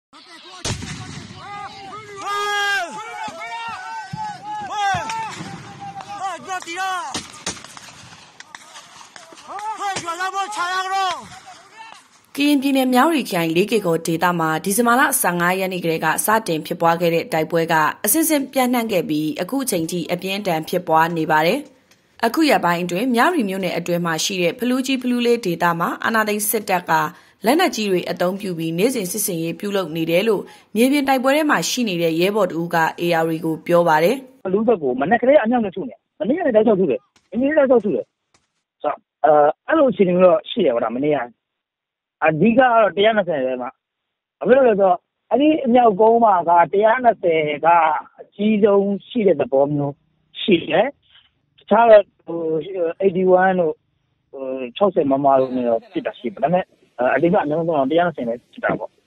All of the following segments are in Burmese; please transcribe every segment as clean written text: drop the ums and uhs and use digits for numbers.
ကရင်ပြည်နယ်မြောက်ရီခိုင်၄ကီကိုဒေသမှာဒီဇင်ဘာလ15ရက်နေ့ကလေးကစတင်ဖြစ်ပွားခဲ့တဲ့တိုက်ပွဲကအစစ်စစ်ပြန့်နှံ့ခဲ့ပြီးအခုချိန်ထိအပြင်းထန်ဖြစ်ပွားနေပါတယ်။အခုရက်ပိုင်းအတွင်းမြောက်ရီမြို့နယ်အတွင်းမှာရှိတဲ့ဖလူးကြီးဖလူးလေးဒေသမှာအာဏာသိမ်းစစ်တပ်ကလက်နက်ကြီးတွေအုံပြုပြီးနေစဉ်စစ်စင်ရေးပြုလုပ်နေတယ်လို့မြေပြင်တိုက်ပွဲထဲမှာရှိနေတဲ့ရဲဘော်တူက AR ကိုပြောပါတယ်။ဖလူးဘက်ကိုမနေ့ကလေးအမြောက်နဲ့ထုနေ။မနေ့ကလည်းတောက်ချောက်ထုတယ်။ဒီနေ့လည်းတောက်ထုတယ်။ဆိုအဲ့လိုအခြေအနေမျိုးတော့ရှိတယ်ဗောဒါမနေ့ကအဓိကတော့120ပဲမှာဘာဖြစ်လို့လဲဆိုတော့အဲ့ဒီအမြောက်ကုန်းမှာက120ကအကြီးဆုံးရှိတဲ့သဘောမျိုးရှိတယ်တခြားတော့81တို့60မမတို့နဲ့တော့ဖြစ်တာရှိပါဒါပေမဲ့အဓိကအများဆုံးတော့120ပဲဖြစ်တာပေါ့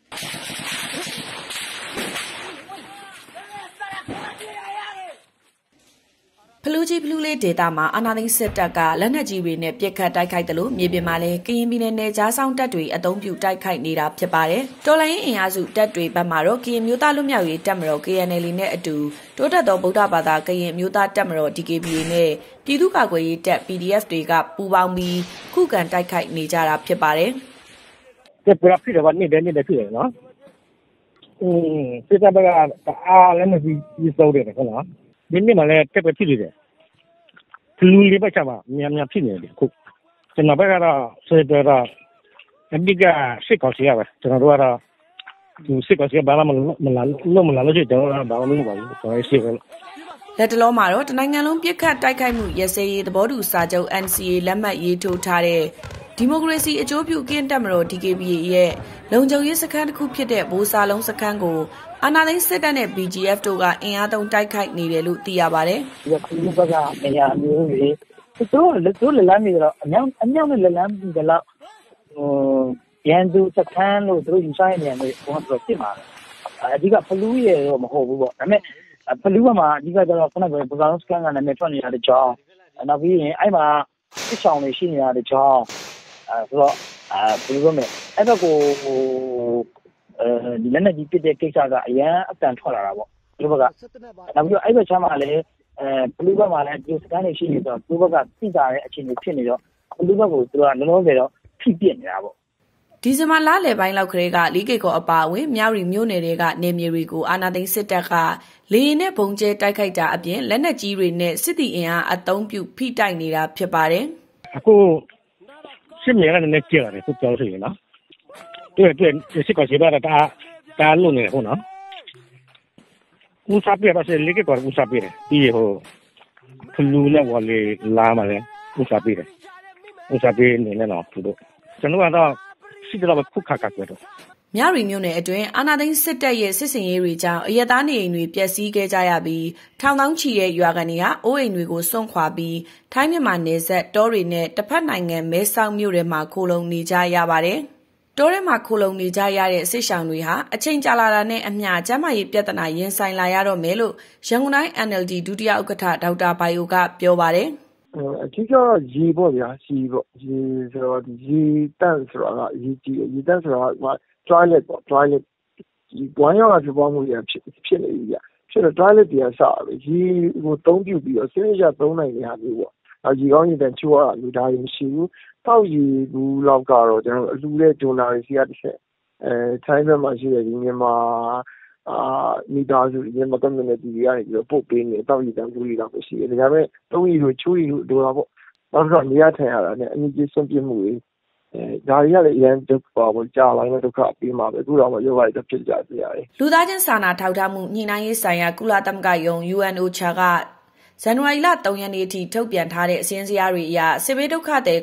ဖလူးကြီးဖလူးလေးဒေသမှာအာဏာသိမ်းစစ်တပ်ကလက်နက်ကြီးတွေနဲ့ပစ်ခတ်တိုက်ခိုက်တယ်လို့မြေပြင်မှာလည်းကရင်ပြည်နယ်နယ်ကြားဆောင်တပ်တွေအုံပြုတိုက်ခိုက်နေတာဖြစ်ပါတယ်။တော်လိုင်းအင်အားစုတပ်တွေဘက်မှတော့ကရင်မျိုးသားလူမျိုးရေးတပ်မတော် KNL နဲ့အတူတိုးတက်သောဗုဒ္ဓဘာသာကရင်မျိုးသားတပ်မတော် DKBA နဲ့ပြည်သူ့ကာကွယ်ရေးတပ် PDF တွေကပူးပေါင်းပြီးခုခံတိုက်ခိုက်နေကြတာဖြစ်ပါတယ်။ဒီပရဖိရဝတ်နေတယ်ဖြစ်ရနော်။စစ်တပ်ကအားလည်းမပြီးစိုးတယ်ခေါနော်။ဒီနေ့မှလည်းတက်ပဲဖြစ်နေတယ်။လူလေးပဲချမှာများဖြစ်နေတယ်ခုကျွန်တော်ဘက်ကတော့ဆွေးတော့အဓိကစစ်ကောက်စီရပဲကျွန်တော်တို့ကတော့ဒီစစ်ကောက်စီဘာမှမလာလို့ရှိကျွန်တော်တို့ဘာမှမလုပ်ပါဘူးကျွန်တော်ရှိပဲလက်တလုံးမှာတော့တနိုင်ငံလုံးပြစ်ခတ်တိုက်ခိုက်မှုရစရေးသဘောတူစာချုပ် NCA လက်မှတ်ရေးထိုးထားတဲ့ဒီမိုကရေစီအကျိုးပြုကင်းတပ်မတော် DKBA ရဲ့လုံခြုံရေးစခန်းတစ်ခုဖြစ်တဲ့ဘိုးစာလုံးစခန်းကိုအာဏာသိမ်းစစ်တပ်နဲ့ BGF တို့ကအင်အားသုံးတိုက်ခိုက်နေတယ်လို့သိရပါတယ်။ဒီကဘက်ကနေရာမျိုးတွေသူတို့လက်လမ်းတွေတော့အမြောက်နဲ့လက်လမ်းပြီးတော့ရန်သူစခန်းလို့သူတို့ယူဆိုင်နေတယ်ဘောတော့ဖြစ်မှာအဓိကဖလူးရတော့မဟုတ်ဘူးပေါ့ဒါပေမဲ့ဖလူးမှာအဓိကကျတော့ခုနကဘိုးစာလုံးစခန်းကနာမည်ထွက်နေရတဲ့ကြောင်းနောက်ပြီးရင်အဲ့မှာစစ်ဆောင်တွေရှိနေရတဲ့ကြောင်းဆိုတော့ဘယ်လိုပြောမလဲအဲ့ဘက်ကိုဒီလက်နက်ကြီးပစ်တဲ့ကိစ္စကအရန်အတန်ထွက်လာတာပေါ့ဒီဘက်ကနောက်ပြီးတော့အဲ့ဘက်ချမ်းမှာလည်းဘလူးဘက်မှာလည်းဒီစကန်တွေရှိနေတော့ဘလူးဘက်ကသိကြတဲ့အခြေအနေဖြစ်နေတော့ဘလူးဘက်ကိုသူကလုံးလုံးပဲတော့ဖိပစ်နေတာပေါ့ဒီဇင်ဘာလလယ်ပိုင်းလောက်ကလေးကလီကေကောအပါအဝင်မြောက်ရီမြို့နယ်တွေကနေမြေတွေကိုအာဏာသိမ်းစစ်တပ်ကလေရင်နဲ့ဘုံကျဲတိုက်ခိုက်တာအပြင်လက်နက်ကြီးတွေနဲ့စစ်တီအင်အားအုံပြုဖိတိုက်နေတာဖြစ်ပါတယ်အခုစစ်မြေကလည်းကြည့်ရတယ်သူပြောဆိုရင်နော်对，是搞些吧的，大弄的好喏。乌沙贝吧是那个搞乌沙贝的，以后他路呢我嘞拉嘛嘞乌沙贝的，乌沙贝你那喏，知道。真的话到是知道吧，苦卡卡过的。 မြောက်ရီမြို့နယ်အတွင်းအာဏာသိမ်းစစ်တပ်ရဲ့စစ်စင်ရေးတွေကြောင့်အရက်သားနေအိမ်တွေပျက်စီးခဲ့ကြရပြီးထောင်သောင်းချီတဲ့ရွာကန်တွေကအိုးအိမ်တွေကိုစွန့်ခွာပြီးထိုင်းမြန်မာနယ်စပ်တောတွေနဲ့တစ်ဖက်နိုင်ငံမဲဆောက်မြို့ထဲမှာခိုလုံနေကြရပါတယ်။တောထဲမှာခိုလုံနေကြရတဲ့စစ်ရှောင်တွေဟာအချိန်ကြာလာတာနဲ့အမျှကျန်းမာရေးပြဿနာရင်ဆိုင်လာရတော့မယ်လို့ရန်ကုန်တိုင်း NLD ဒုတိယဥက္ကဋ္ဌဒေါက်တာဘိုင်ယိုကပြောပါတယ်အထူးကရေပေါ့ဗျာရေပေါ့ရေဆိုတော့ရေတန့်ဆိုတာကရေတန့်ဆိုတာက toilet ပေါ့ toilet ဒီဘွားရောဂါဖြစ်ပွားမှုရဖြစ်နေပြီဗျဖြစ်တော့ toilet တွေကစတယ်ရေကိုသုံးပြုပြီးတော့စနစ်ကျသုံးနိုင်တဲ့ဟာမျိုးပေါ့ရေကောင်းရေတန့်ချိုးရတာမျိုးဒါရင်မရှိဘူးတောက်ရေဘူးလောက်ကတော့ကျွန်တော်အလူတဲ့ဒိုနာတွေစီကတစ်ချက်ထိုင်းဘက်မှာရှိတဲ့ဒီမြန်မာမိသားစုမြန်မာ community တွေကနေပြီးတော့ပို့ပေးနေတောက်ရေတန့်ဘူးတွေတော့ရှိတယ်ဒါပေမဲ့သုံးရေလိုချိုးရေလိုဒိုတာပေါ့နောက်တော့နေရာထိုင်ရတာနဲ့အမြင့်ကြီးဆုံးပြမှုတွေဒါတွေကလည်းအရင်ဒုက္ခပေါ့ကြာလာတဲ့ဒုက္ခပြီးမှပဲအခုတော့ယောဂတွေဖြစ်ကြပြရတယ်လူသားချင်းစာနာထောက်ထားမှုညှိနှိုင်းရေးဆိုင်ရာကုလသမဂ္ဂယုံ UNOCHA ကဇန်နဝါရီလ3ရက်နေ့အထိထုတ်ပြန်ထားတဲ့အစည်းအဝေးတွေအရစစ်ဘေးဒုက္ခသည်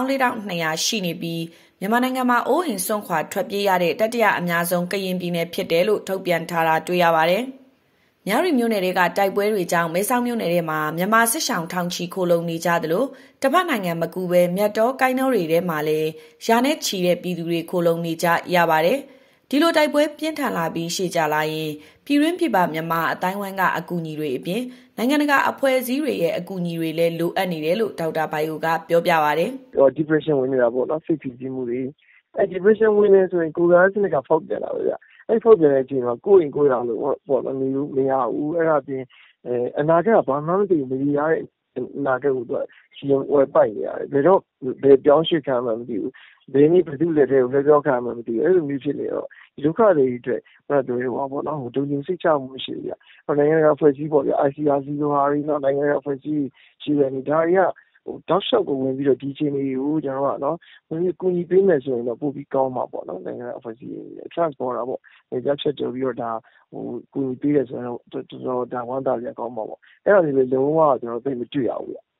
94,200 ရှိနေပြီးမြန်မာနိုင်ငံမှာအိုးအိမ်စွန့်ခွာထွက်ပြေးရတဲ့တတိယအများဆုံးကရင်ပြည်နယ်ဖြစ်တယ်လို့ထုတ်ပြန်ထားတာတွေ့ရပါတယ်။မြောက်ရီမြို့နယ်တွေကတိုက်ပွဲတွေကြောင့်မဲဆောက်မြို့နယ်ထဲမှာမြန်မာစစ်ရှောင်ထောင်ချီခိုလုံနေကြသလိုတစ်ဖက်နိုင်ငံမကူပဲမြတ်တော်ကိုင်းနှောတွေထဲမှာလည်းရာနဲ့ချီတဲ့ပြည်သူတွေခိုလုံနေကြရပါတယ်။ဒီလိုတိုက်ပွဲပြင်းထန်လာပြီးရှေ့ကြလာရင်ပြည်တွင်းပြည်ပမြန်မာအတိုင်းဝိုင်းကအကူအညီတွေအပြင်နိုင်ငံတကာအဖွဲ့အစည်းတွေရဲ့အကူအညီတွေလည်းလိုအပ်နေတယ်လို့ဒေါက်တာဘိုင်ယိုကပြောပြပါဗျ။ depression ဝင်နေတာပေါ့နော်စိတ်ဖိစီးမှုတွေdepression ဝင်နေဆိုရင်ကိုယ်ကစနစ်ကဖောက်ပြန်လာပါဗျအဲ့ထုတ်ပြန်တဲ့အချိန်မှာကိုယ့်ရင်ကိုယ်တော်လို့ပေါ့နော်မရဘူးအဲ့ဒါပြင်အနာဂတ်ကဘာမှမသိဘူးမရတဲ့အနာဂတ်ကိုစီရင်ဝယ်ပိုက်နေရတယ်ဘယ်တော့ဘယ်ပြောင်းရွှေ့ခံမှမသိဘူးဘယ်နည်းဘယ်သူလက်ထဲကိုလက်ပြောခံမှမသိဘူးအဲ့လိုမျိုးဖြစ်နေတော့ဒီဒုက္ခတွေအတွက်ဘာပြောရမှာပေါ့နော်ဒုံကျင်စိတ်ချမှုရှိရနိုင်ငံကဖွဲ့စည်းပေါ့ဗျာ ICRC လိုဟာတွေနော်နိုင်ငံကဖွဲ့စည်းရှိတယ်ဒါတွေကတောက်လျှောက်ကိုဝင်ပြီးတော့ဒီချိန်တွေကိုကျွန်တော်ကနော်ဝင်ပြီးကူညီပေးမယ်ဆိုရင်တော့ပို့ပြီးကောင်းမှာပေါ့နော်နိုင်ငံကဖွဲ့စည်း transport တာပေါ့နေကြချက်ကြပြီးတော့ဒါကူညီပေးတယ်ဆိုတော့တော်တော်ဒါဝမ်းသာကြကောင်းမှာပေါ့အဲ့ဒါတွေလည်းလုံးဝကျွန်တော်သိမတွေ့ရဘူးဗျ